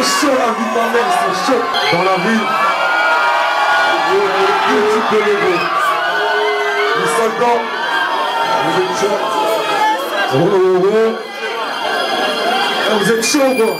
chaud la vie de ma mère, c'est chaud. Dans la vie, il y a deux types de négros. Les soldats, vous êtes chauds. Vous êtes chauds quoi.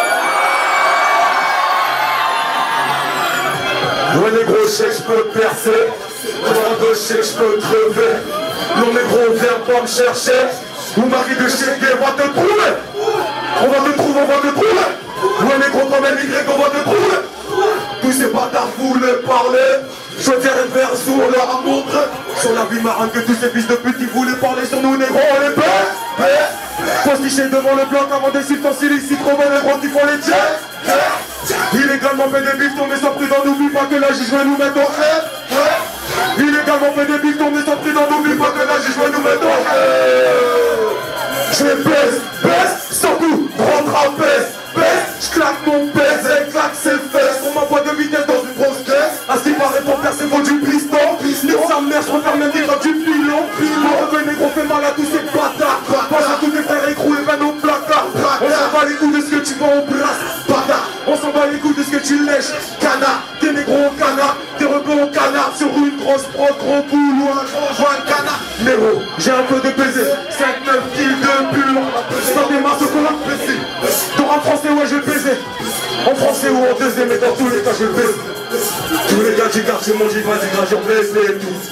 Ouais négro, je sais que je peux percer. Moi de sais que je peux crever. Non négro, viens pas me chercher. Ou Marie de Chégué va te trouver. On va te trouver, on va te trouver. Ouais négro, comme un Y, on va te trouver. Tous ces bâtards voulaient parler. Je tiens un verre sous leur montre. Sur la vie marine que tous ces fils de pute qui voulaient parler sur nous négro, on les paie. Postiché devant le bloc avant des substances illicites. Robin négro qui font les tiens. Illégalement fait des bifs, mais sans prudent, n'oublie pas que la juge va nous mettre au rêve. Illégalement fait des bifs, mais sans prudent, n'oublie pas que la juge va nous mettre au rêve. Je baisse, surtout, rentre à baisse, je claque mon baisse, elle claque ses fesses. On m'envoie de vitesse dans une grosse caisse. À ce qui paraît pour percer, faut du piston. Nique sa mère, je préfère même dire du pilon. Revenez qu'on fait mal à tous ces bâtards. Pense à tous tes frères écroués, ben au placard. On s'en bat les coups de ce que tu vends au brasse, bâtard. On s'en bat les coups de ce que tu lèches, canard. Des négros au canard, des rebeux au canard. Sur une grosse prod, gros boule ou un gros joint de canard. Négro, j'ai un peu de baiser, 5-9 kills de pull. Sans des masses au collant, en français, ouais, je vais baiser. En français ou en deuxième, mais dans tous les cas, je vais baiser. Tous les gars du quartier m'ont dit, vas-y, grave, baisse et tout.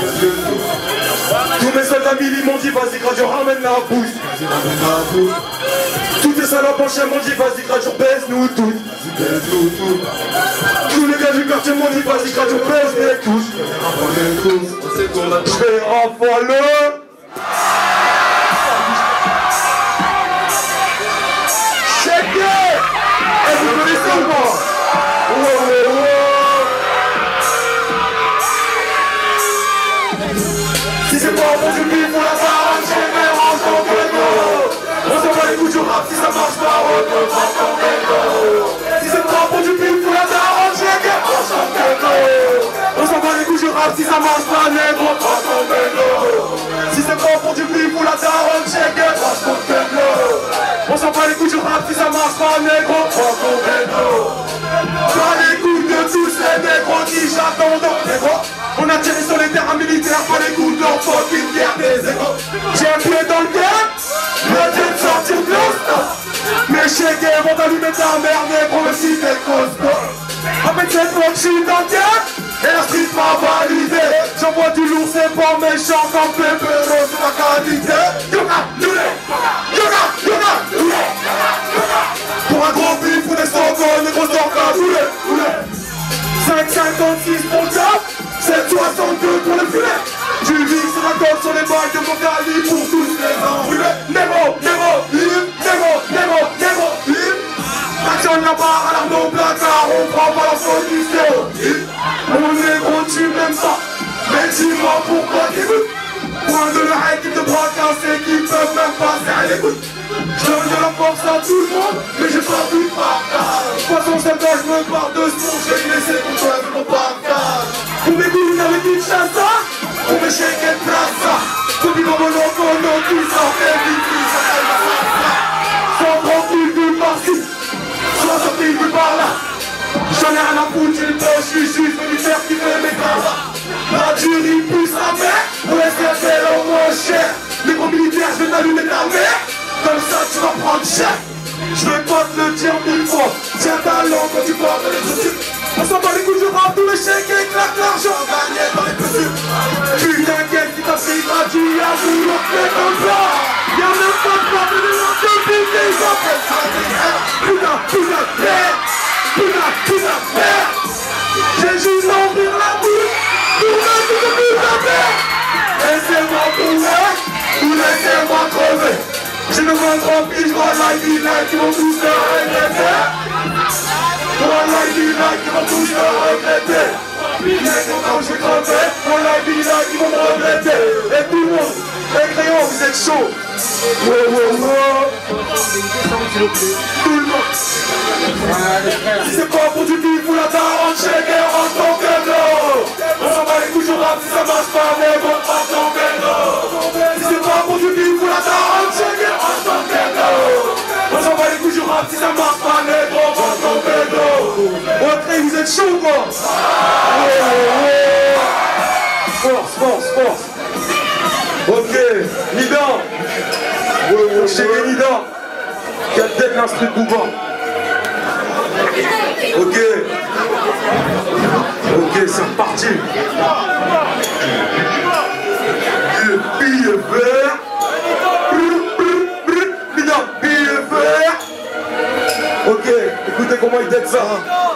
Tous mes soldats mili m'ont dit, vas-y, grave, ramène la bouse. Tous les salopes en chien m'ont dit, vas-y, grave, baisse-nous toutes. Tous les gars du quartier m'ont dit, vas-y, grave, baisse et tout. Je vais rafaler. Vous connaissez ou pas? Si c'est pas un bon du bif, on la parole, j'ai mes rangs dans le dos. On s'en bat les coups du rap, si ça marche pas, on te prend ton vélo. Si c'est pas un bon du bif, on la parole, j'ai mes rangs dans le dos. On s'en bat les coups du rap, si ça marche pas, négro, prends ton vélo. Si c'est pas un bon du bif, on la parole, j'ai mes rangs dans le vélo. On s'en bat les coups du rap, si ça marche pas, négro, prends ton vélo. Pas les coups de tous les négros qui j'attendent, négro. On a tiré sur les terrains militaires, pas les coups de leur fucking guerre des égos. J'ai un pied dans le game, le dieu de sortir de l'hosto. Mes chégués vont allumer ta mère, négro, si t'es costaud. Avec cette fois que je suis dans le game, et la street m'a validé. J'envoie du lourd, c'est pas méchant comme Pépéro, c'est ma qualité. Pour un gros bif ou des sangons, négro, sort comme poulet. 5,56 pour le job, 7,62 pour le filet. Tu vis sur la côte, sur les balles de mon calibre pour tous les enrhumés. Négro, l'action n'a pas à l'arme au placard, on prend pas la solution. Mon négro, tu m'aimes pas, mais dis-moi pourquoi t'écoutes. Point de la équipe de bras cassés qui peuvent même pas serrer les coudes. Je donne de la force à tout le monde, mais j'ai pas vu de partage. De toute façon, c'est quand je me barre de ce monde, je vais laisser pour toi de mon partage. Pour mes goûts avec une chasse, pour mes chèques et plaza. Depuis dans mon loco, non, tout ça fait vite, ça fait la place. 130 000 vues par-ci, 60 000 vues par-là. J'en ai rien à foutre, j'ai le temps, je suis juste venu faire kiffer mes gars. La jury pousse la mer, pour laisser faire au moins cher. Les gros militaires, je vais t'allumer ta mère. Comme ça tu vas prendre cher. Je vais pas te le dire 1000 fois. Tiens ta langue quand tu parles de les autres. On s'en bat les coups du rap, tous les chèques et claque l'argent gagné dans les petits. Putain quel qui t'a pris gratuit à vous l'enfer comme ça. Y'a même pas de part de l'un de bif et ils appellent ça des airs. Putain merde. J'ai juste envie de la bouche. Putain merde. Laissez-moi courir ou laissez-moi crever. J'ai le ventre rempli, je vois l'ID qui vont tous se regretter. Je vois l'ID qui vont tous se regretter. Quand je vais crever, je vois l'ID qui vont me regretter. Et tout le monde, les crayons, vous êtes chaud. Tout le monde. Si c'est pas pour du bif ou la daronne, chez guerre en ton vélo. On s'en bat les couilles, je rappe, si ça marche pas, mais bon, en ton vélo. Si c'est pas pour du bif ou la daronne, chez guerre en ton vélo. On s'en bat les couilles, je rappe, si ça marche pas, mais bon, l'instru de Booba. Ok. Ok, c'est reparti. Le billet vert. Billet vert. Ok, écoutez comment il tête ça.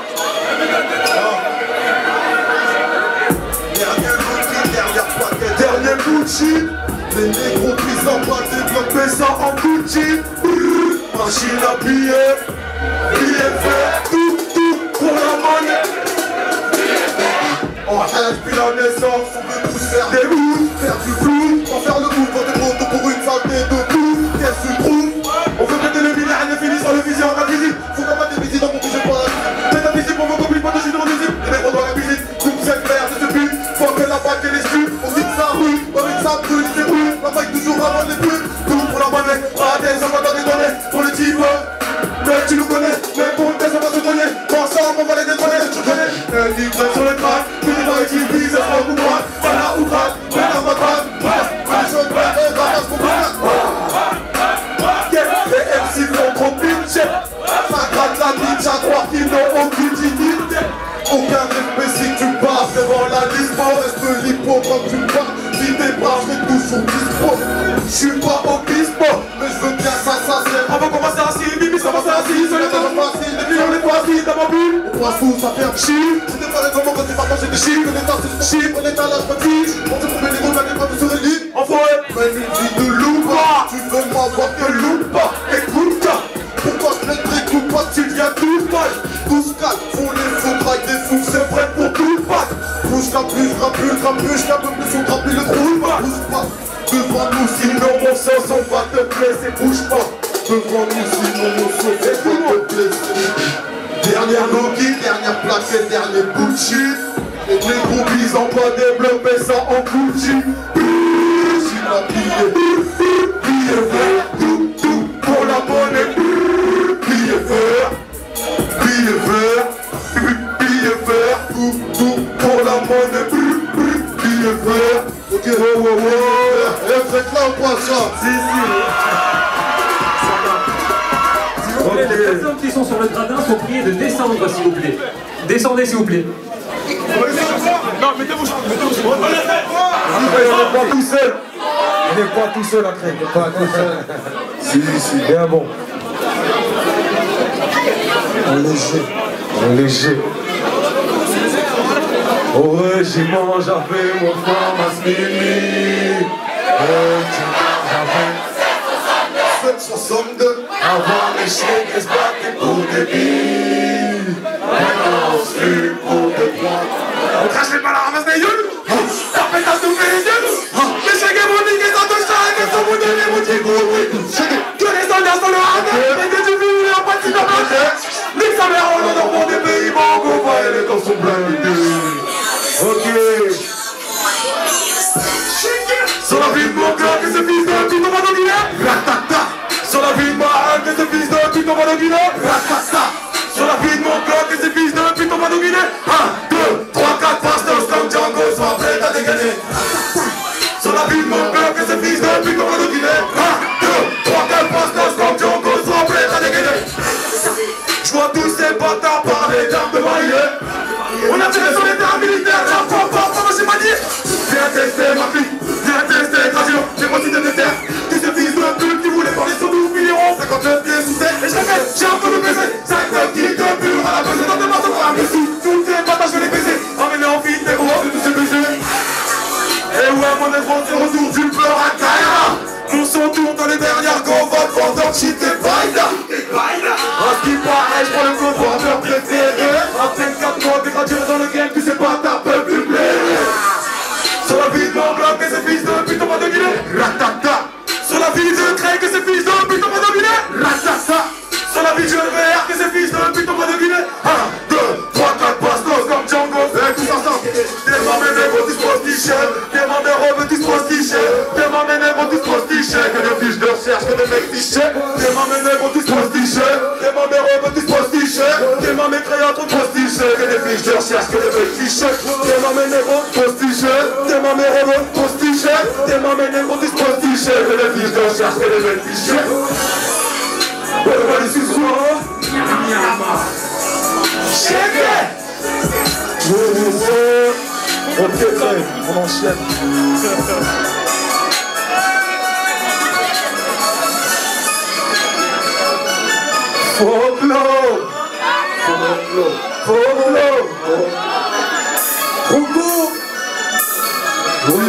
Dernier Gucci. Les négros qui s'embattent développer ça en Gucci. Machine à billets. Billet vert. Tout pour la monnaie. On rêve depuis la naissance, on veut tous faire des bouts, faire du flou, on faire le bout, voter moto pour une saleté de tout, qu'est-ce que tu trouves? On veut péter le milliard, rien fini sur le vision, la visite, faut qu'on mette des visites dans mon budget pour la visite. Fais ta visite pour vos copines, pas de chute dans l'usine, les mecs on doit la visite, coupe cette merde de ce but, faut que la bague et les stups, on dit que ça rue, avec ça brûle, c'est brûle, la bague toujours avant les pubs, tout pour la monnaie, raté, ça va dans des données, pour le type, mais tu nous connais, mais pour le test on va se connaître, ensemble on va les détrôner, tu connais, un livre sur le crâne. Ça sera ou moi, ça n'a ou pas, mais dans ma crâne, les choses et ramasse mon crâne. Les MC font trop pitch, ça gratte la niche à croire qu'ils n'ont aucune dignité. Aucun respect si tu passes devant la dispo, reste libre quand tu parles, si t'es bras, je vais toujours dispo. J'suis pas au bispo, mais je veux bien s'assasser. Avant qu'on passe assis, bibi ça va s'assis, c'est le temps facile, les filles on est pas assis dans ma bulle. On passe tout, ça fait un chill, c'était pas les moments quand tu partages des chiffres, on est dans ce chiffre, on est à la petite, on s'est trouvé les gros, la pas sur les lits. Enfoiré, mais une vie de loup pas, tu veux m'avoir que loup pas, écoute, pourquoi je les t'écoute pas, tu viens tout mal. Tous quatre font les faux drags des fous, c'est vrai pour tout pas. Bouge capuche, capuche, capuche, capuche, on grappille le trou, bouge pas. Devant nous, sinon mon sens, on va te blesser, bouge pas. Devant nous, sinon mon sens, on va te blesser. Dernière Nokia, dernière plaquette, dernier Gucci. Les négros ils ont pas développé ça en Gucci. J'ai la billet, billet vert, tout pour la monnaie. Billet vert, billet vert, billet vert, tout pour la monnaie. Billet vert. Ok, wow. Vous êtes là ou pas ça? Si. Les personnes qui sont sur le gradin sont priées de descendre, s'il vous plaît. Descendez, s'il vous plaît. Non, mettez-vous. On n'est pas tout seul. On n'est pas tout seul après. On n'est pas tout seul. Si, bien bon. En léger. Au régiment, j'avais mon format Mini. J'avais 762. Avant les chiens qui se battaient pour des billes. Maintenant on se fume pour des points. On crache les balles à ramasser des gueules. Ça fait ta soupe les yeux. Les chiens qui vont niquer ça de chat. Qu'est-ce que vous donnez mon petit gros oui. Que les soldats sont le radar. Mais que tu vis en pas de cyberplanète. Nique sa mère en l'honneur pour des pays. Bon go va et les temps sont blindés. Ok. Sur la vie de mon cœur que ce fils de pute on va dominer. Ratata. Sur la vie de ma haine que ce fils de pute on va dominer. Ratata. Sur la vie de mon cœur que ce fils de pute on va dominer. 1, 2, 3, 4 bastos comme Django sois prêt à dégainer. Sur la vie de mon cœur que ce fils de pute on va dominer. 1, 2, 3, 4 bastos comme Django sois prêt à dégainer. Je vois tous ces bâtards parler d'armes de marier. On a tiré sur les terrains militaires, la fois pas, j'ai pas dit. Viens tester ma fille, viens tester Gradillon, j'ai mon titre de terre. Que ce fils de pute qui voulait parler sur 12 millions, 59 pieds sous terre. Et je répète, j'ai un peu de baiser, 59 kilos de pur à la base dans de marteaux pour un messie. Tous ces bâtards, je vais les baiser, emmenez en fille, négro, de tous ces baisers. Et ouais, mon négro, c'est retour du pleur à Kaira. On s'en tourne dans les dernières convoques, vendeur, shit et baïda. À ce qui paraît, je prends le co-vendeur préféré. Après 4 mois dégradé dans le game, tu sais pas, t'as peu publié. Sur la vie de mon bloc, et ces fils de pute, on va dominer. Ratata. Sur la vie de Craig, et ces fils de pute, on va dominer. Ratata. Sur la vie de VR, que ces fils de pute, on va dominer. 1, 2, 3, 4 bastos comme Django, et tous ensemble. Dément mes négros, tous prostichés. Dément mes robes, tous prostichés. Dément mes négros, tous prostichés. Que des fiches de recherche, que des mecs fichés. Dément mes négros, tous prostichés. Dément mes robes, tous prostichés. Dément mes crayons, tous prostichés. Que des fiches de recherche, que des mecs fichés. Dément mes négros, prostichés. Dément mes robes, prostichés. Dément mes négros, tous prostichés. Que des fiches de recherche, que des mecs fichés. Everybody sous quoi? Shake it! Ok, on enchaîne. Folklore! Folklore! Concours! Ouais.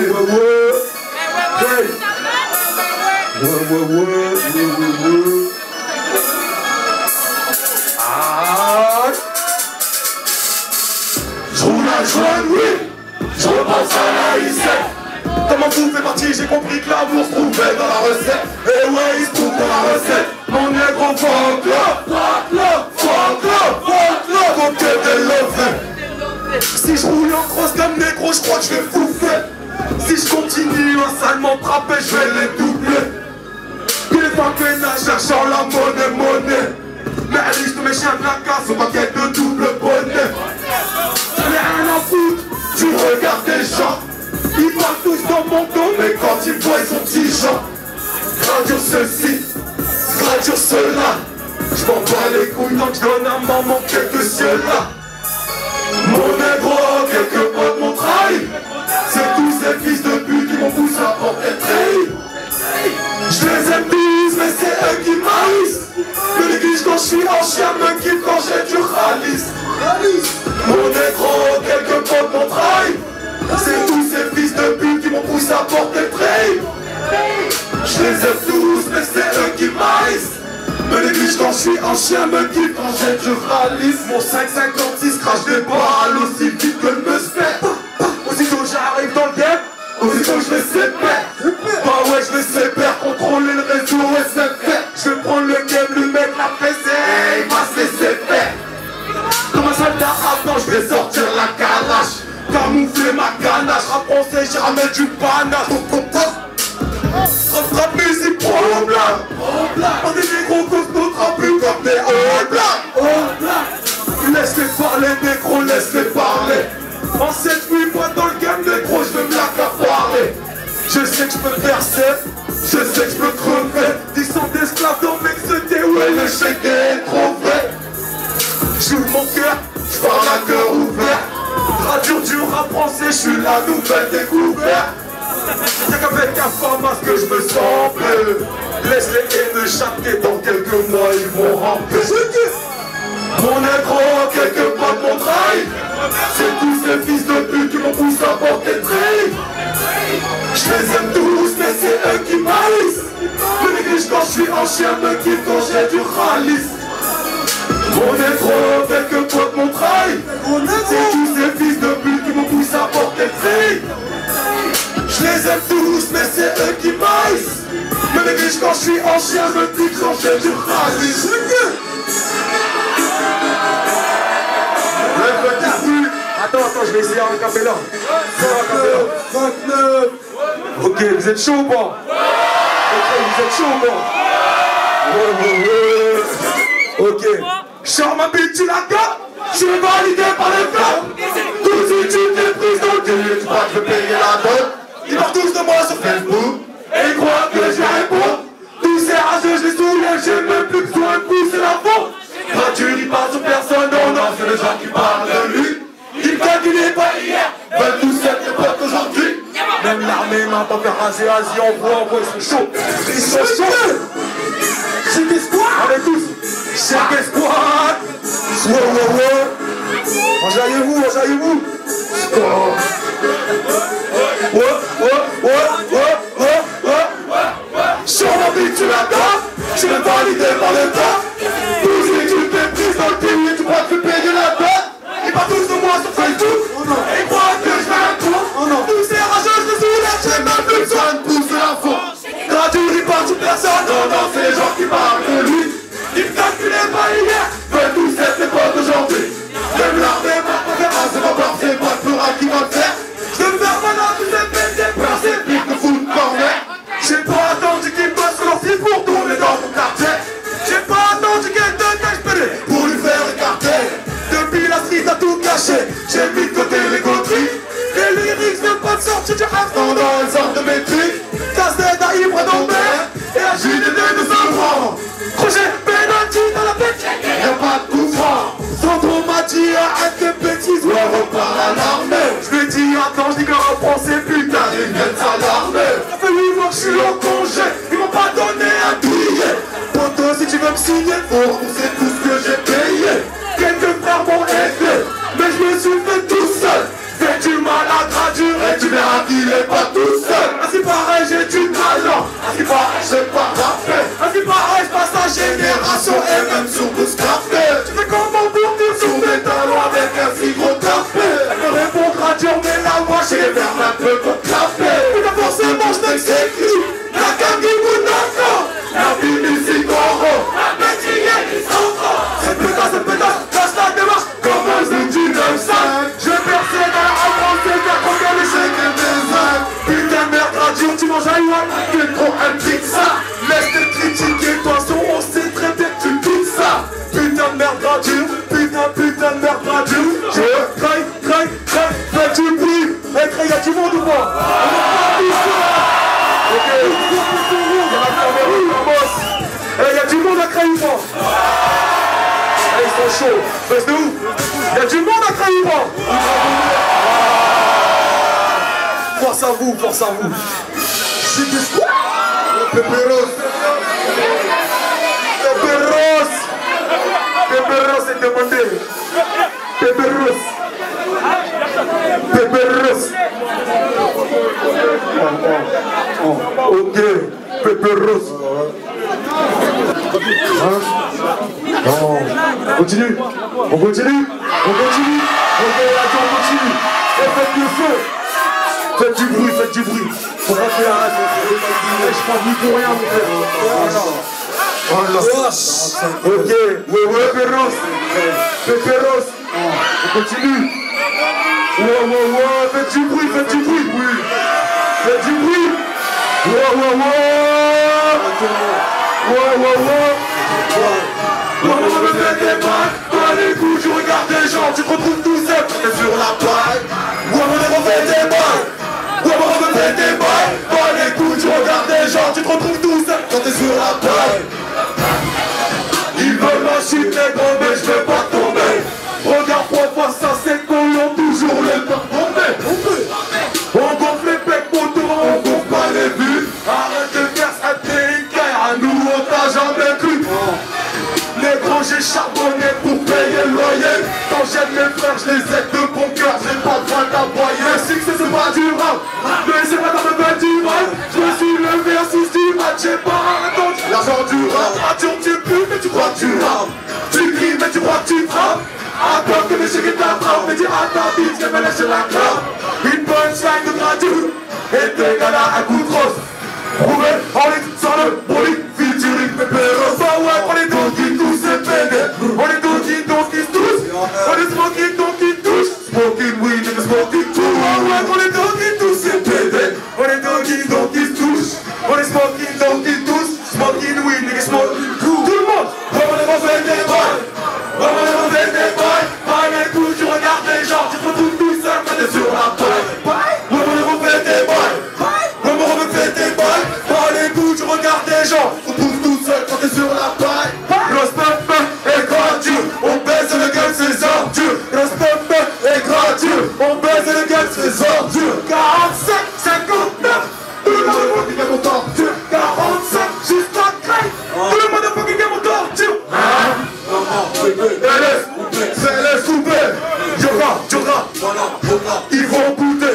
Ah! Je roule la joie, oui! Je repense à la ICF. Comment tout fait partie, j'ai compris que l'amour se trouvait dans la recette. Et ouais, il se trouve dans la recette. Mon négro folklore, côté de l'offre. Si je roule en crosse comme négro, je crois que je vais fouffer. Si je continue à salement trapper, je vais les doubler. Il est pas peinard, cherchant la monnaie. Mais Alice, tous mes chiens de la casse, au paquet de double bonnet. J'en ai rien à foutre, tu regardes des gens. Ils parlent tous dans mon dos, mais quand ils voient, ils sont petits gens. Gradure ceci, gradure cela. Je m'en bats les couilles tant que je donne à maman quelques cieux-là. Mon négro, quelques potes m'ont trahi. C'est tous ces fils de pute qui m'ont poussé à porter trahi. Je les aime tous, mais c'est eux qui m'haïssent. Me néglige quand je suis en chien, me kiffe quand j'ai du ralice. Mon négro, quelques potes m'ont trahi. C'est tous ces fils de pute qui m'ont poussé à porter trahi. Je les aime tous, mais c'est eux qui m'haïssent. Me néglige quand je suis en chien, me kiffe quand j'ai du ralice. Mon 5,56 crache des balles aussi vite que le muscle. Aussitôt j'arrive dans le game, aussitôt je les sépare. Bah ouais, je les sépare, contrôler le réseau SFR. Je vais prendre le game, lui mettre la fessée, il va se laisser faire. Comme un soldat avant, je vais sortir la calache. Camoufler ma ganache, rap français, j'y ramène du panache. Rap musique, problème. On est des gros costauds, trapus comme des all blacks. Laisse-les parler, négro, laisse-les parler. En 7-8 mois dans le game, négro, je veux me l'accaparer. Je sais que je peux percer, je sais que je peux crever. 10 ans d'esclaves dans Mexité, ouais, le chèque est trop vrai. J'ouvre mon cœur, je parle à cœur ouvert. Radio du rap français, je suis la nouvelle découverte. Y'a qu'avec un format que je me sens bleu. Laisse les haineux chatter, dans quelques mois ils vont remplir. Mon négro, quelques potes m'ont trahi. C'est tous ces fils de pute qui m'ont poussé à porter trahi. Je les aime tous, mais c'est eux qui m'haïssent. Me néglige quand je suis en chien, me kiffe quand j'ai du ralice. Mon négro, quelques potes m'ont trahi. C'est tous ces fils de pute qui m'ont poussé à porter trahi. Je les aime tous, mais c'est eux qui m'haïssent. Me néglige quand je suis en chien, me kiffe quand j'ai du ralice. Attends, je vais essayer un capella. 29. Ok, vous êtes chaud ou pas? Ok, vous êtes chaud ou pas? Ok. Charme ma bite, tu la gâtes. Je suis validé par le club. Tout de suite, tu t'es prise dans le cul. Tu crois que je vais payer la dot? Ils parlent tous de moi sur Facebook. Et ils croient que je réponds. Tous ces rageux, je les soulève. J'ai même plus besoin de pousser la faute. Quand tu dis pas sur personne, non, c'est les gens qui parlent de lui. Ils calculaient pas hier, veulent tous être les potes aujourd'hui. Même l'armée m'a pas fait raser Asie, on voit, ils sont chauds. Ils sont chauds. Check Espoir. Allez tous. Check Espoir. Ouais. Enjaillez-vous. Sur ma vie, tu l'attends. Je suis validé par le temps. Tous les tu t'es pris dans le pays, tu crois que tu payes la dot. Ils parlent tous de moi sur Facebook. Et ils croient que je vais un tour. Tous ces rageux, je les soulève, j'ai même plus besoin de pousser la faute. Gradure, il parle sur personne. Non, c'est les gens qui parlent de lui. Ils me calculaient pas hier, veulent tous être les potes d'aujourd'hui. Même l'armée m'a pas fait raser, ma part, c'est pas le plural qui va le faire. Je vais me faire malade, tous ces peines, des peurs, c'est pire que foot corner. J'ai pas attendu qu'ils me passent leur fil pour tourner dans mon quartier. J'ai pas attendu qu'elle te cache pédé pour lui faire écarter. Depuis la street a tout caché, j'ai mis de côté les coteries. Les lyrics veulent pas te sortir du rafton dans une sorte de métrique. Casse-tête à ivre d'Ambert et à JDD de Saint-Laurent. Projet pénal. génération et même sur tout scrappé. Tu fais comment pour dire sur mes talons avec un si gros café? Elle me répondra Dieu, mais la voix j'ai vers un peu pour café. Et là forcément je t'exécute. La Kagi Mounako, la Bimisi Goro, la Bétillé qui s'envoie. C'est pétasse, casse la démarche comme un zouti 9-5. Je vais percer dans la France, c'est bien qu'on gagne les chèques et des âmes. Putain de merde, radio, tu manges un yacht, t'es trop un pizza. Laisse tes critiquer, de toute façon on sait très bien que tu piques ça. Putain de merde, radio, putain de merde, radio. Je traille, fais du bruit. Hey, y'a du monde ou pas? On est pas tous là. Ok, y'a du monde à Craï ou pas? Ils sont chauds, baisse de ouf. Y'a du monde à Craï ou pas? Force à vous. C'est du squat. Péperos est demandé. Péperos. Ok, Péperos. On continue. Ok, attends, on continue. Et faites du feu. Faites du bruit. Faut pas que la reste. Je prends du pour rien, mon frère. Voilà. Ok, Péperos. On continue. Faites du bruit. Faites du bruit. Maman me fait des balles, pas les coups, je regarde les gens, tu te retrouves tout seul, t'es sur la paille. Maman me fait des balles, pas les coups, tu regardes les gens, tu te retrouves tout seul, quand t'es sur la paille. Ils veulent ma chute, les gros, mais je veux pas tomber. Regarde pourquoi ça c'est qu'on a toujours le temps de tomber. On gonfle les pecs pour tout, on gonfle pas les vues. Arrête de faire ça, t'es une guerre, à nous on t'a jamais cru. Les gros j'ai charbonné pour payer le loyer. Quand j'aime mes frères, je les aide de bon cœur, j'ai pas besoin d'aboyer. Le succès c'est pas du rap, mais c'est pas dans le bas du rap. Je me suis levé à 6 du match, j'ai pas attendu l'argent du rap. Radio tu pues, mais tu crois que tu rappes. Tu cries, mais tu crois que tu frappes. Attends que les chéris t'attrapent, mais dis à ta bite qu'elle me lâche la clope. Une punchline de gratuit, et t'égale à un coup de rose. Roulé en litre sur le bolide, featuring Péperos. Bah ouais, on est donc qui tous c'est pédé. On est donc qui tous. On est smoking donc qui touche. Smoking weed et smoking tout. Bah ouais, on est donc qui tous c'est pédé. On est donc qui touche. On est smoking donc qui tous. Smoking weed et smoking tout. Tout le monde, on fait des balles. Pas les coups, tu regardes les gens, tu te retrouves tout seul quand t'es sur la paille. On fait des balles. Pas les coups, tu regardes les gens, tu te retrouves tout seul quand t'es sur la paille. Respect est gratuit, on baisse le gueule, c'est ordures. Respect est gratuit, on baisse le gueule, c'est ordures. 45, 59, tout le monde est mon torture. 45, jusqu'à Craï, tout le monde est mon torture. Laisse couper, Yoga, il faut goûter.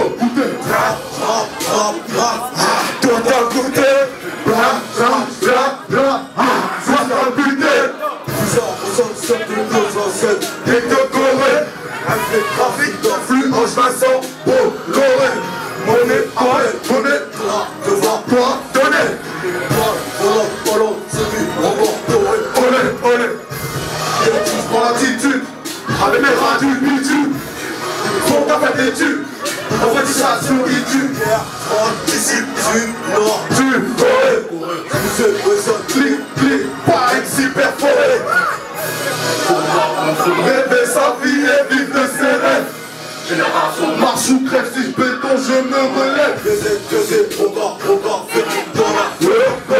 Toi t'as goûté, sois dans le buté. Et de Corée, avec les trafics de flux en Vincent, Bolloré. Monnaie, devant toi, donner. Olé. Je prends l'attitude, avec mes radios bitume. Faut qu'à faire des tubes, on fait des chats sur YouTube. Discipline, tu clic, pas une super forêt. Rêver sa vie et vivre de ses rêves. Marche ou crève, si je béton, je me relève. Deuxième, encore, fais tout dans la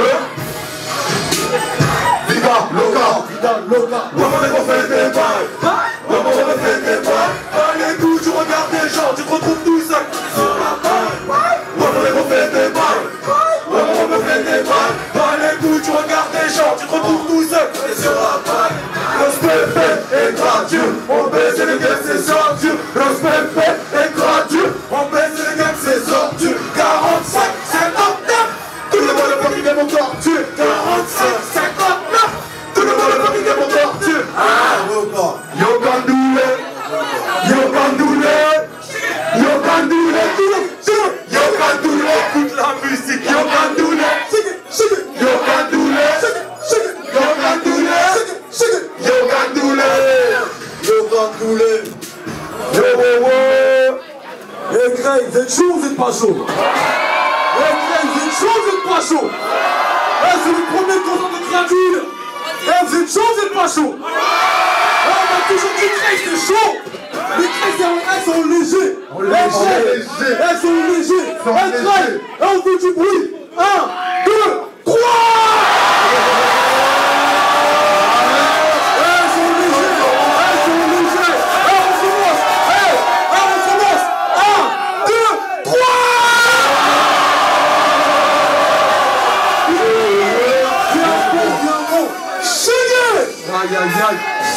Viva Loca, maman on fait des balles. Pas les coups, tu regardes les gens, tu te retrouves tout seul sur la paille. Maman on fait des balles. Pas les coups, tu regardes les gens, tu te retrouves tout seul sur la paille. Respect est gratuit, on baisse les gars, c'est sortir. Respect est gratuit, on baisse les gars, c'est sortir. 45, 59, tout le monde est pas qui vient mon torture. 45, 59. couler. Yo, yo, yo. Eh, Greg, vous êtes chaud ou vous êtes pas chaud? Eh, Greg, vous êtes chaud ou vous êtes pas chaud? Eh, c'est le premier concert de créature. Eh, vous êtes chaud ou vous êtes pas chaud? Eh, on a toujours dit Greg, c'est chaud. Les Grecs, elles sont légers. Elles sont légers. Eh, Greg, on fait du bruit. 1, 2, 3. Aïe aïe aïe.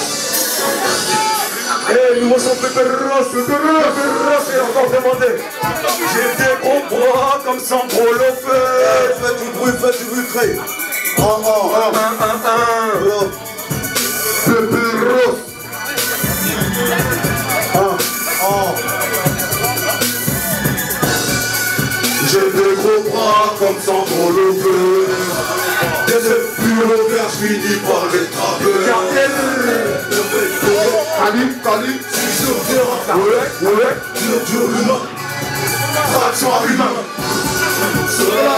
Eh, nouveau son Péperos, est encore demandé. J'ai des gros bras comme Sandro Lopez. Faites du bruit, Craig. Péperos. J'ai des gros bras comme Sandro Lopez. Des purs verts, je finis par les trapper. Cali, je suis sur le terrain. Ouais. Dur l'humain. Traction à humain. Solola,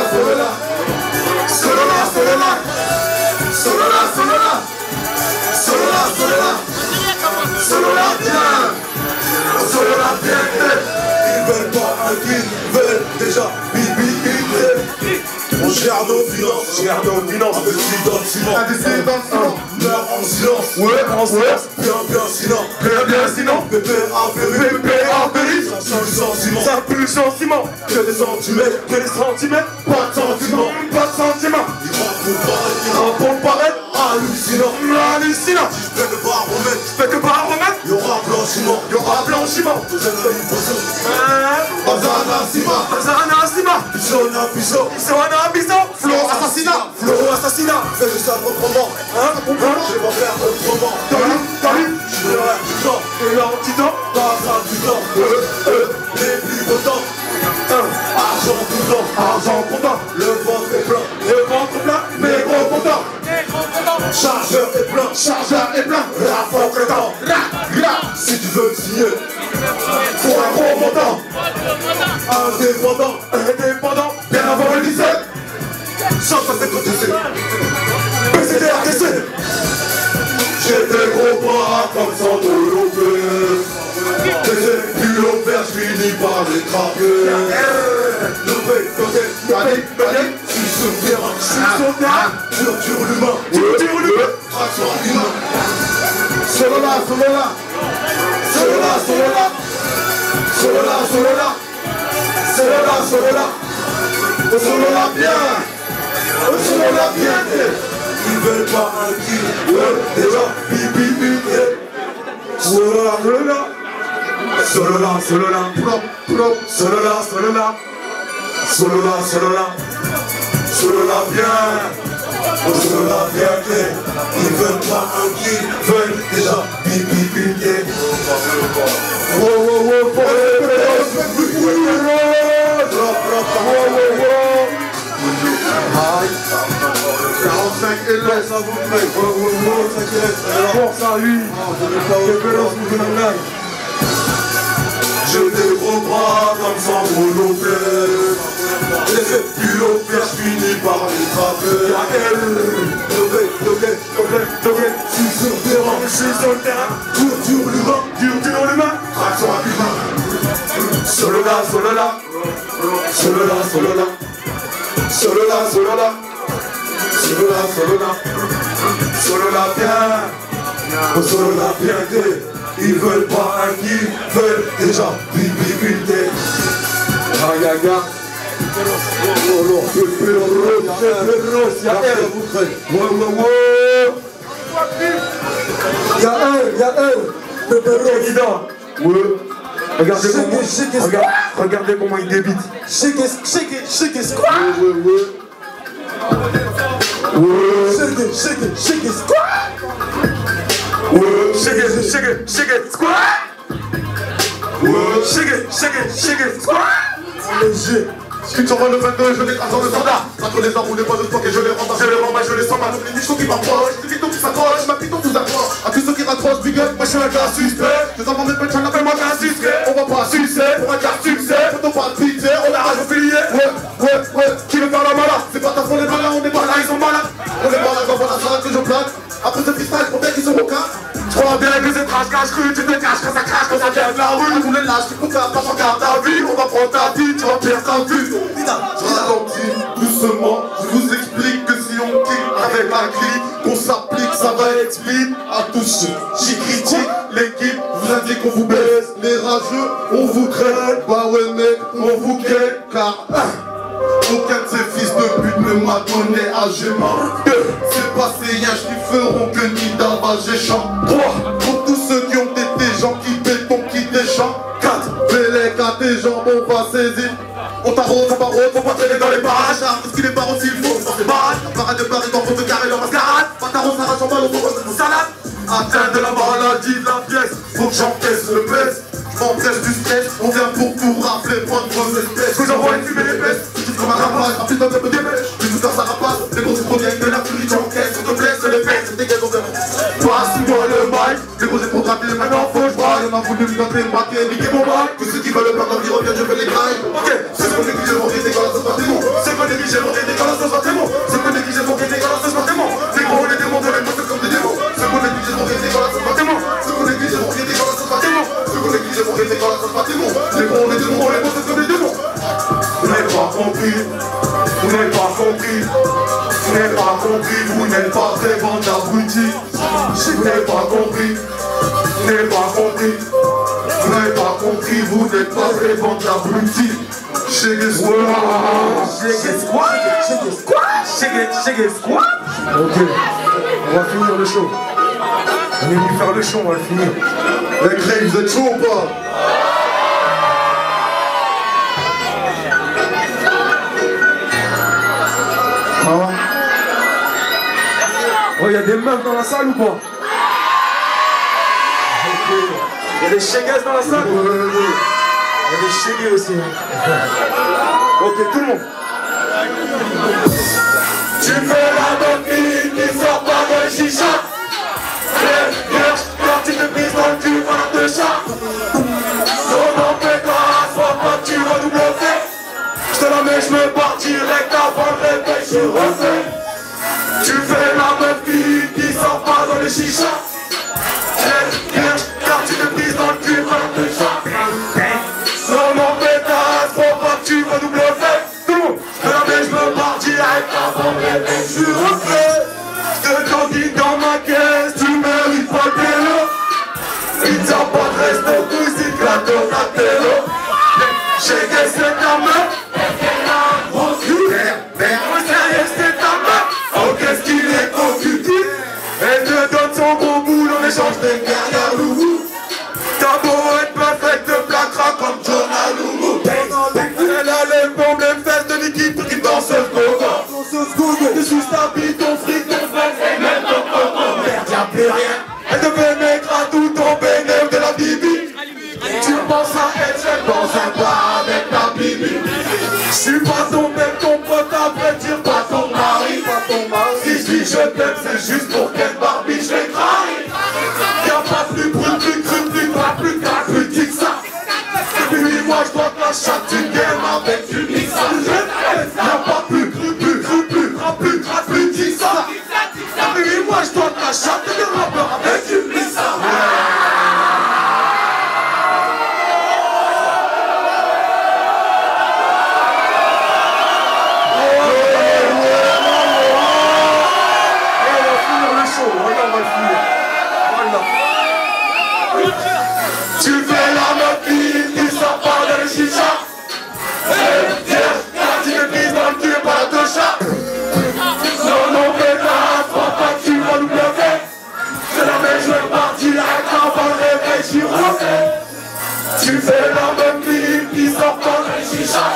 bien. Ils veulent pas un kill, ils veulent déjà bibi. On gère nos finances, avec des dans le ciment. Meurt en silence, ouais, en silence. Bien sinon. Pépé affairé, ça pue le sentiment. Que des centimètres, pas de sentiment. Ils rentrent pour paraître, hallucinant. Si je fais que pas remettre, y'aura blanchiment. Bazana, Bison, Flow assassinat. Fais le ça proprement, je vais m'en faire autrement. T'as lu, je verrai du temps. Et l'antidote, pas ça du temps. Les plus potents, argent comptant. Le ventre est plein, mais gros content. Chargeur est plein, la force est temps. Si tu veux signer, pour un gros montant. Indépendant, bien avant le 17. Chante à cette côté. PCDRTC. J'ai des gros bras comme Sandro Lopez. Des épules verts, je finis par les trapper. Cali, je suis sur le terrain. Dur l'humain. Traction à l'humain. Solola. Solola bien. Ils veulent pas un kill, ouais, déjà, bibi. Solola, prop. Solola bien. Ils veulent pas un kill, veulent déjà, bibi. Ça vous plaît. Force à lui. J'ai des gros bras comme Sandro Lopez. Les épules verts, je finis par les trapper. Je suis sur le terrain. Dur l'humain. Traction à l'humain. Solola. Solola bien. Ils veulent pas un kill, veulent déjà bibi. Regarde. Regardez comment il débite. Shake it, squat. Shake it, squat. Léger. Si tu rends le 22, je l'écrase dans le standard. Entre les enroulés, pas de stock et je les remballe, je les sens mal. Les nichons qui m'approchent, les victimes qui s'accrochent, ma piton vous accroche. À tous ceux qui raccrochent. grosse big up, moi je suis un gars suspect. Tes enfants de pète, j'en appelle moi qu'un suspect. On va pas sucer, pour un quart succès. Faut pas de pitié, on arrache au filier. Ouais, qui veut faire la malade? C'est pas ta faute, les malades, on est pas là, ils sont malades. On est pas là quand on a ça, que je plane. Après ce freestyle, pour bien qu'ils sont au cas. Je crois bien que c'est trash cache cru, tu te caches quand ça crache, quand ça vient de la rue. Tous les lâches qui font qu'à pas garde ta vie. On va prendre ta vie, tu vas perdre ta vue. Je ralentis doucement, je vous explique que si on kick avec la clique, qu'on s'applique, ça va être vite à tous. J'y critique l'équipe, vous indique qu'on vous baisse. Les rageux, on vous traite. Bah ouais mec, on vous quitte car aucun de ces fils de pute ne m'a donné à gémant. C'est pas ces yens qui feront que ni d'avage et chant. 3. Pour tous ceux qui ont été gens qui béton, qui déchant. 4. Bélec à tes jambes, on va saisir. On t'arrose, faut pas traîner dans les parages. Parce qu'il est pas aussi, il faut s'en débarrasser. Parade de Paris, dans de carré, leur mascarade. Pas t'arrose, arrache en balle, on propose une salade. Atteint de la maladie de la pièce, faut que j'encaisse le baisse. M'empêche du stress, on vient pour tout rafler, prendre vos espèces. Que j'envoie une fumée épaisse, tu comme un rapage, rapide d'un peu de dépêche. Tu nous ça rapace, les gros proviennent de la furie, j'encaisse, on te blesse, les fesses, dégage, on vient. Passe-moi le mic, les gros pour gratter, maintenant faut que je braille. On a voulu me gratter, me braquer, niquer mon mic. Que ceux qui veulent le perdre, ils reviennent, je fais les grailles. Ok, ceux qu'on néglige, vont rester quand la sauce va démon. Ceux qu'on néglige, vont rester quand la sauce va démon. Ceux qu'on néglige, vont rester quand la sauce va démon. Les gros, les démons de les mots, comme des démons. Ceux qu'on néglige, vont rester quand la sauce va démon. Ceux qu'on néglige, vont rester quand la sauce va démon. Ceux qu'on néglige, vont rester quand la sauce va démon. Les bons, les démons, les bons, c'est comme des démons. Vous n'avez pas compris, vous n'avez pas compris, vous n'avez pas compris, vous n'êtes pas très bon d'abrutis. Vous n'avez pas compris, vous n'avez pas compris, vous n'avez pas compris, vous n'êtes pas très bon d'abrutis. Shake it squat, shake it squat, shake it squat, shake it squat. Ok, on va finir le show. On est venu faire le show, on va le finir. Les Craig, vous êtes chaud ou pas? Ah ouais. Oh, y'a des meufs dans la salle ou pas? Ok. Y'a des shagas dans la salle? Y'a des shagas aussi. Ok, tout le monde. Tu fais la bonne fille qui sort pas de chicha. Quand tu te brises dans le cul par de chat. Non, fais grâce, faut pas que tu redoubles le fait. J'te la mets, j'me pars direct avant le réveil, j'suis refait. Tu fais la meuf fille qui sort pas dans les chichas. Car tu te brises dans le cul par de chat. Non, pétasse, faut pas que tu redoubles le fait. J'te la mets, j'me pars direct avant le réveil, j'suis refait. J'te candide dans ma caisse, tu mérites pas tes lots. Il tient pas de resto, tout c'est gratos à télo. J'ai guessé ta meuf. Qu'est-ce qu'il est occupé? Elle te donne son gros boule en échange des guerrières loulou. T'as beau être perfect de placra comme Jonah Loulou. Elle a les bombes, les fesses de liquide pour qu'il danse ce gogo. T'es juste ta bite, ton fric, ton fesse et même ton coco. Merde, y'a plus rien. Elle te pénètre à tout ton bénéfice de la bibi. Tu penses à elle, je pense à toi avec ta bibi. J'suis pas ton mec, ton pote, après dire pas ton mari. Si je dis je t'aime, c'est juste pour qu'elle Barbie, je vais cramer. Y'a pas plus brut, plus cru, plus gras, plus gras, plus petit que ça. Depuis 8 mois, je dois te la chatte d'une game avec du mix. Y'a pas plus cru, plus cru, plus gras, plus gras, plus petit que ça. Depuis 8 mois, je dois te la chatte d'un rappeur avec du mix. Tu fais la meuf qui sort pas de la chicha. Quand tu me pises dans le cul par la tocha. Non, pétasse, crois pas que tu vas nous bluffer. Je la mets, je vais partir direct avant le réveil, j'y refais. Tu fais la meuf qui sort pas de la chicha.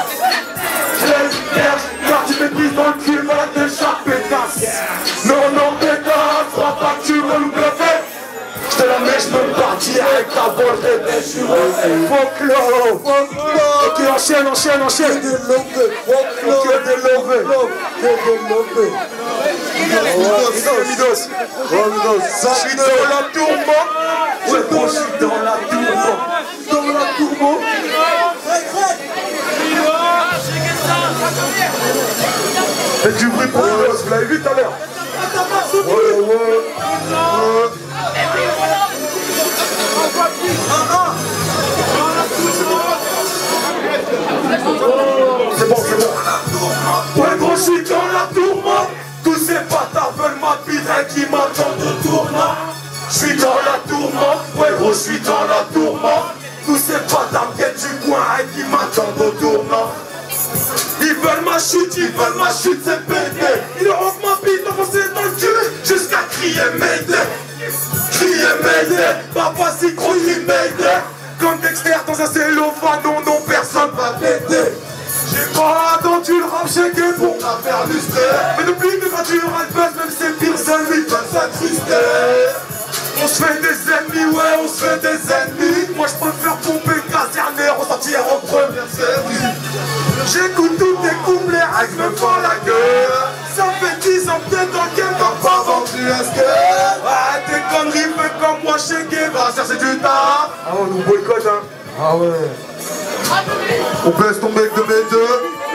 Quand tu me pises dans le cul par la tocha, pétasse. Non, pétasse, crois pas que tu vas nous bluffer. J'te la mets, j'me pars direct avant le réveil, j'suis refait. Folklore. Ok, enchaîne. Que des lovés. Midos. Je suis dans la tourmente. Ouais, gros, je suis dans la tourmente. Dans la tourmente. Faites du bruit pour Midos, vous l'avez vu tout à l'heure. Ouais. C'est bon. Ouais, gros, je suis dans la tourmente. Tous ces bâtards veulent ma bite qui m'attendent au tournant. Je suis dans la tourmente. Ouais, gros, je suis dans la tourmente. Tous ces bâtards viennent du coin qui m'attendent au tournant. Ils veulent ma chute, c'est pété. Ils auront ma bite enfoncée dans le cul jusqu'à crier Mayday. Papa, c'est gros, il Mayday. Comme Dexter dans un cellophane, non, personne va péter. J'ai pas attendu le rap shaké pour la faire lustrer. Mais depuis que quand tu râles buzz, même ses pires ennemis peuvent s'attrister. On se fait des ennemis, ouais, on se fait des ennemis. Moi je préfère pomper, caserner, ressortir en première série. J'écoute tous tes couplets, Axe me fend la gueule. Ça fait 10 ans peut-être dans le game, t'as pas vendu un skate. Ouais, tes conneries, fais comme moi, shaké, va chercher du taf. Ah, on nous boycotte, hein. Ah ouais. On baisse ton mec de mes deux.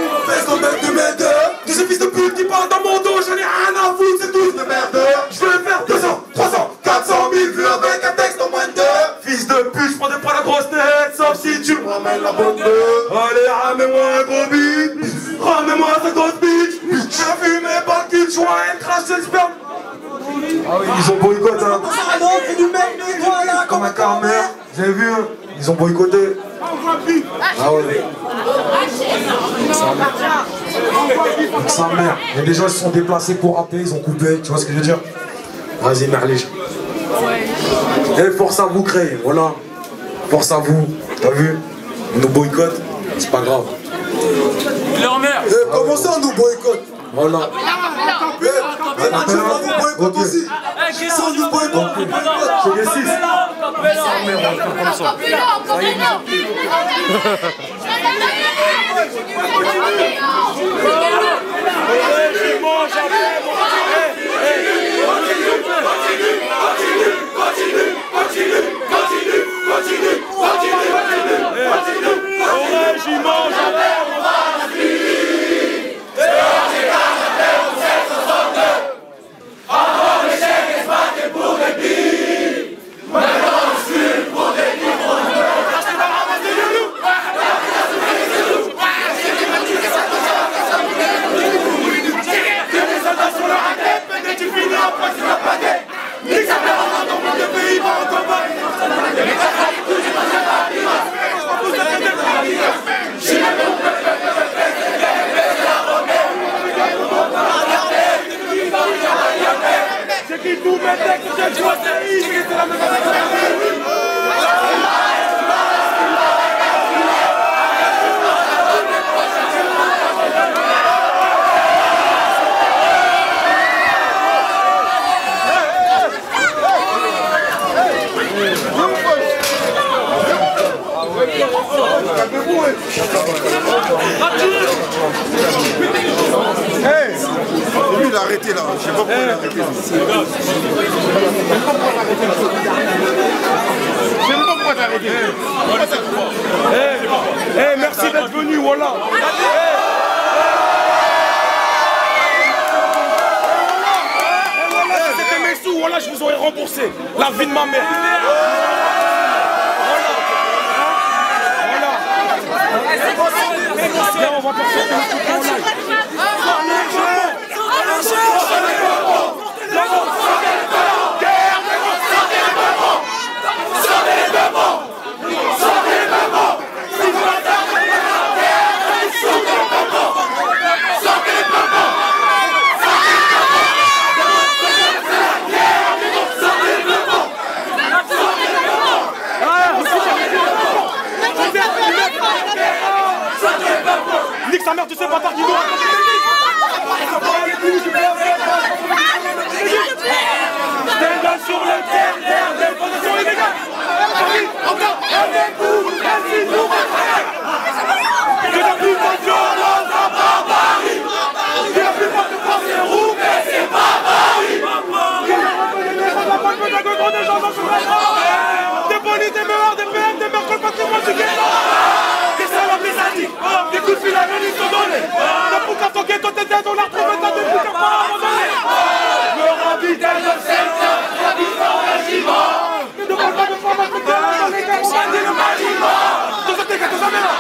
Tous ces fils de pute qui parlent dans mon dos, j'en ai rien à foutre, c'est tous de merde. Je veux faire 200, 300, 400 000 vues avec un texte en moins de 2. Fils de pute, je prendrai pas la grosse tête, sauf si tu me ramènes la bonne deux. Allez, ramène-moi un gros beat, ramène-moi sa grosse bitch. J'ai fumé pas le kit joint et craché le sperme. Ah oui, ils ont boycotté, hein. Comme un carmer, vous avez vu, hein. Ils ont boycotté. Ah ouais. Sa mère. Il y a des gens qui se sont déplacés pour rapper, ils ont coupé, tu vois ce que je veux dire? Vas-y, Merlich. Et force à vous créer, voilà. Force à vous. T'as vu? On nous boycotte, c'est pas grave. Leur mère. Comment ça on nous boycotte? Voilà. On vous boycotte aussi. Ça on nous boycotte. C'est les 6. Lui il a arrêté là, je sais pas pourquoi il a arrêté là. Je sais même pas pourquoi t'as arrêté. Merci d'être venu, voilà. C'était mes sous, voilà, je vous aurais remboursé. La vie de ma mère. Viens, on va passer un coup en live. Nique sa mère, tu sais, bâtard qui doit. Stand up sur le terre des positions illégales. Encore, rendez-vous, nous que la plus de violence, la barbarie. Que la plus de force est roue, mais c'est pas. Ok, toi t'es dead, on l'a retrouvé, t'as depuis t'as pas abandonné. Je me ravitaille de secteur, j'habite en régiment. Ne parle pas de forme, on va dire le maniement. Tous tes gars, tous à mère.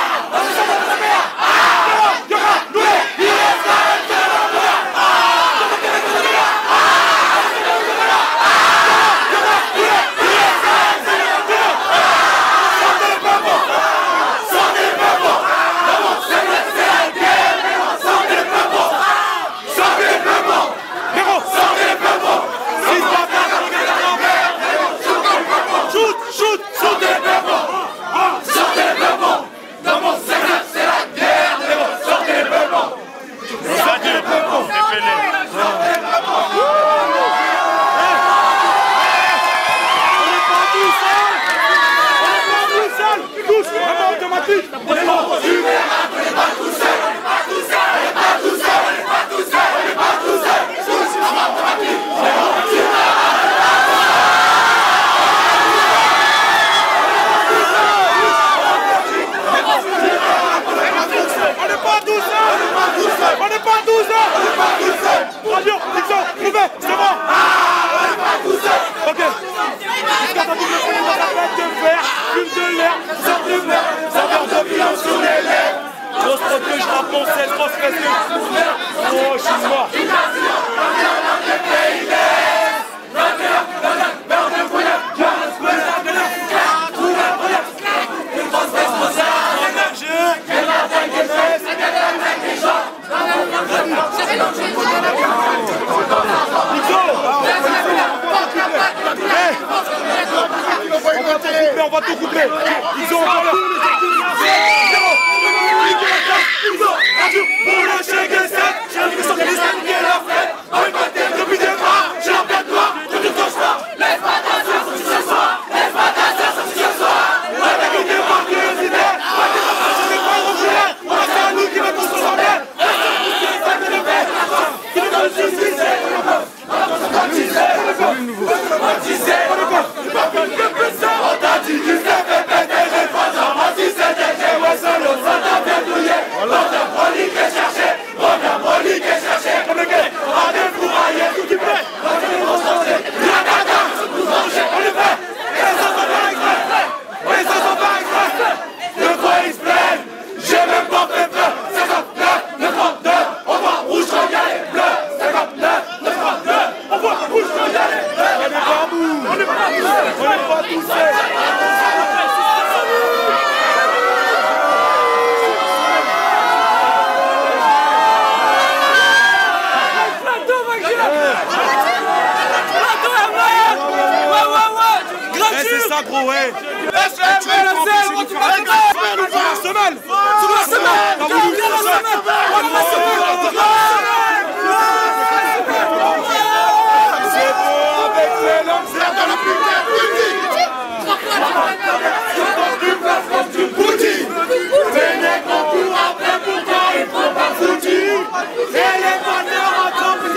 On va tout couper. Ils ont encore pour le chèque et 7, j'ai l'impression que les amis qui est la fête. Avec ma tête depuis des bras, j'ai la tête noire, je te touche pas. Laisse pas ta sœur sortir ce soir, laisse pas ta sœur sortir ce soir. On va t'écouter par curiosité, on va t'écouter sur les points reculés. On va faire un nous qui va tous se sortir. Qui nous donne justice, on t'a dit tu sais fait péter, j'ai pas de moi si c'était j'ai ouais solo, ça t'a fait douiller. Regarde Broly qui est cherché, regarde Broly qui est cherché. Comme le gars, à des fourraillés, tout qui plaît. On est concentré, la caca, nous manger, on le fait. Et ça s'en va exprès, et ça s'en va exprès. De quoi ils se plaignent, j'ai même pas fait peur. 59, 932, on voit rouge quand y'a les bleus. 59, 932, on voit rouge quand y'a les bleus. On est pas mou, on est pas toussé, on est pas toussé. C'est ça gros ouais. C'est beau avec les lampes dans la putain de boutique. Venez qu'on court après pourquoi ils font pas foutu. Et les bandeurs en train de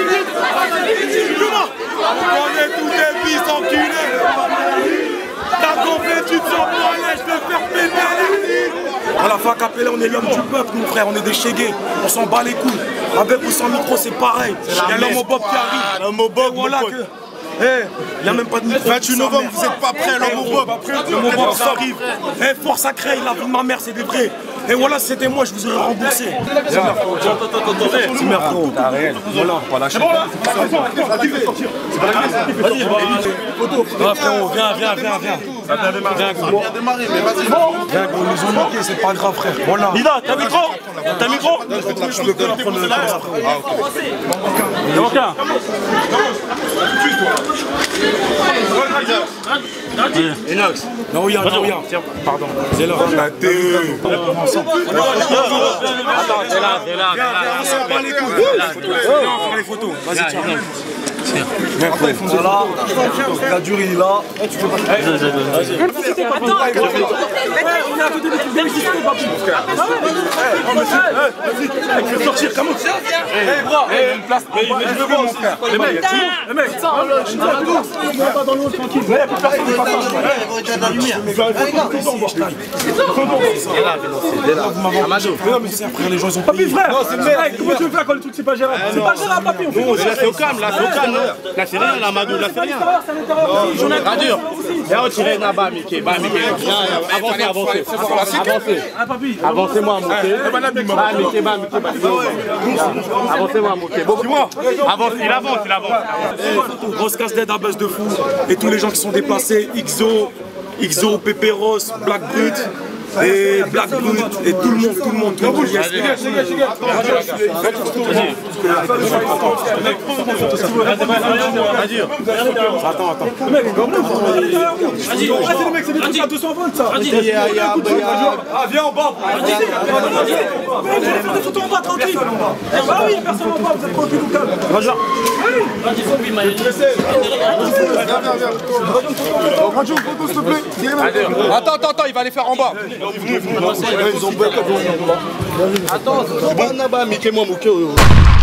on connaît tous les fils enculés. T'as compris, tu te sens pour aller, je vais faire péter les lits. À la fin Capella, on est l'homme du peuple, mon frère, on est des chégués. On s'en bat les couilles. Avec ou sans micro, c'est pareil. Il y a l'homme au bob qui arrive. L'homme au bob, voilà que. Il n'y a même pas de micro. 28 novembre, vous n'êtes pas prêts, l'homme au bob. L'homme au bob, ça arrive. Force à créer, la vie de ma mère, c'est des vrais. Et voilà, c'était moi, je vous aurais remboursé. C'est merde, frérot. T'as réel. Voilà, pas lâcher. Vas-y, frérot, viens. Viens, gros. Viens, gros, ils ont manqué, c'est pas grave, frère. Voilà. Lida, t'as micro? T'as micro? Je peux que la prendre le caméra, frérot. Il y a aucun. Inox. Non, oui, tiens, pardon. C'est l'heure. Attends, t'es là. On s'en bat les couilles. On va faire les photos. Vas-y, tiens. Voilà, Kadur il est là. On est à côté de l'équipe d'Existé, papi. Il faut sortir, comment ça? Une place. Je veux voir mon frère. Les mecs, je pas dans l'eau tranquille. Il n'y a plus personne de passage. La lumière. Amadou. Mais non, mais c'est frère, les gens ils ont papi, frère. Comment tu veux faire quand le truc c'est pas gérable? C'est pas gérable, papi. Là c'est au calme, là c'est au calme. Là c'est rien, là, Amadou, là c'est rien. Radur. Viens retirer là-bas, Mickey. Avancez. Avancez-moi, Mickey. Avancez-moi, Mickey. Avance, il avance. Grosse casse d'aide à base de fou. Et tous les gens qui sont déplacés, XO, Pépéros, Black Brut. Et Black Brut, et tout le monde. Attends. C'est le mec, c'est des trucs à 220 ça. Viens en bas. Faire des photos en bas, tranquille. Bah oui, personne en bas, vous êtes tranquille ou calme. Radio, photo s'il te plaît. Attends, il va aller faire en bas. Ils ont Attends, c'est bon là-bas, Mickey, moi, Mickey.